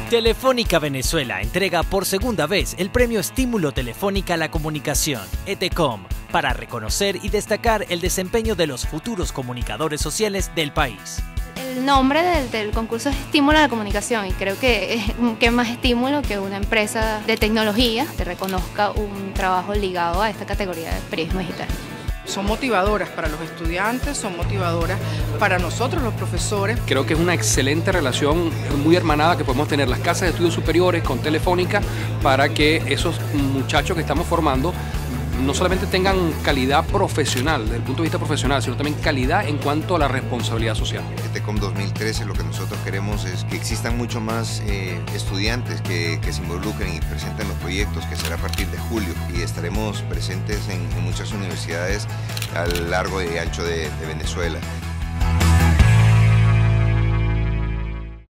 Telefónica Venezuela entrega por segunda vez el premio Estímulo Telefónica a la Comunicación, ETECOM, para reconocer y destacar el desempeño de los futuros comunicadores sociales del país. El nombre del concurso es Estímulo a la Comunicación y creo que qué más estímulo que una empresa de tecnología te reconozca un trabajo ligado a esta categoría de periodismo digital. Son motivadoras para los estudiantes, son motivadoras para nosotros los profesores. Creo que es una excelente relación muy hermanada que podemos tener las casas de estudios superiores con Telefónica para que esos muchachos que estamos formando no solamente tengan calidad profesional, desde el punto de vista profesional, sino también calidad en cuanto a la responsabilidad social. ETECOM 2013 lo que nosotros queremos es que existan mucho más estudiantes que se involucren y presenten los proyectos, que será a partir de julio, y estaremos presentes en muchas universidades a lo largo y ancho de Venezuela.